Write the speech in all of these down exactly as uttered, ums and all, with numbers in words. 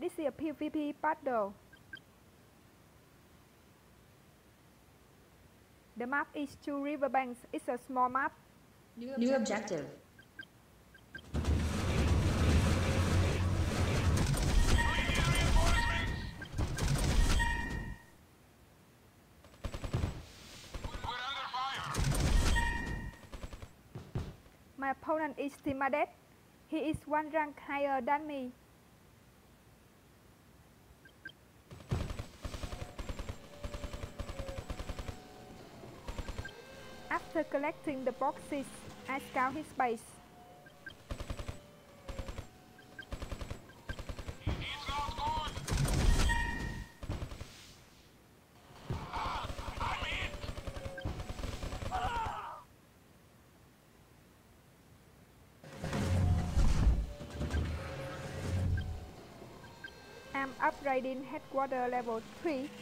see a PvP battle. The map is two riverbanks. It's a small map. New objective. My opponent is Timadet. He is one rank higher than me. After collecting the boxes, I scout his base. I'm upgrading headquarter level three.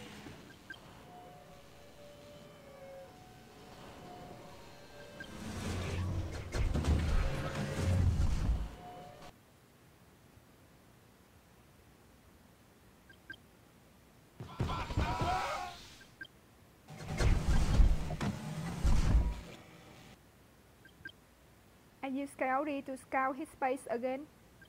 I use Coyote to scout his base again.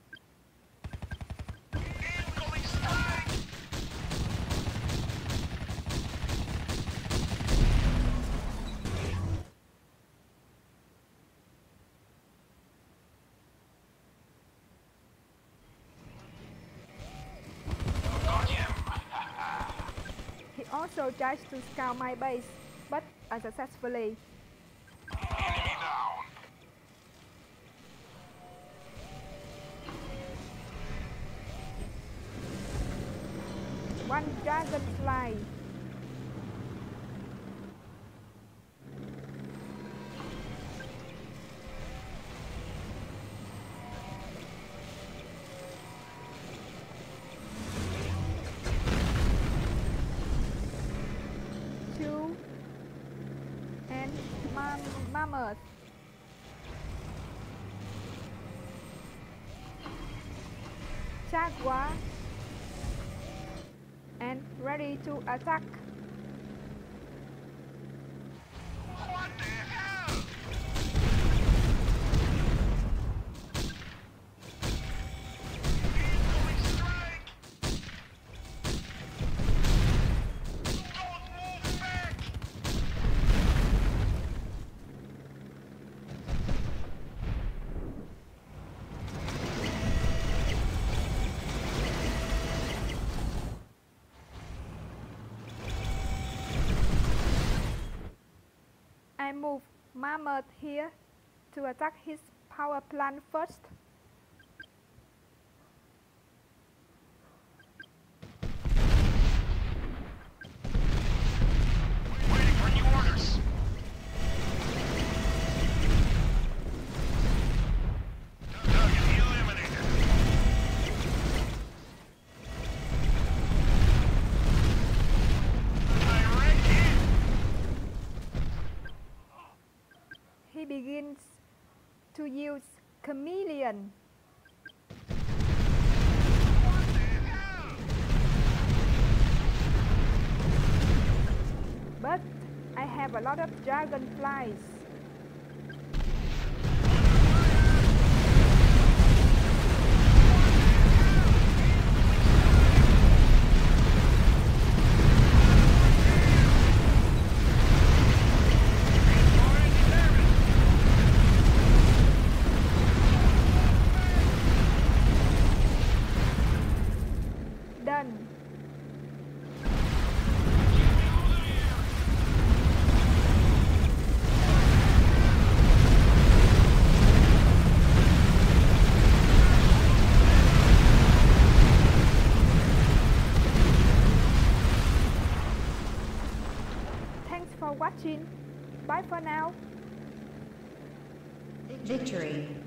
He also tries to scout my base, but unsuccessfully. Enemy down. One dragonfly. Two and mam mammoth. Jaguar and ready to attack. What the hell? Incoming strike! Don't move back! I move Mammoth here to attack his power plant first. Waiting for new orders. Target eliminated. Direct hit. He begins to use Chameleon. What the hell? But I have a lot of dragonflies. Done. Thanks for watching. Bye for now. Victory.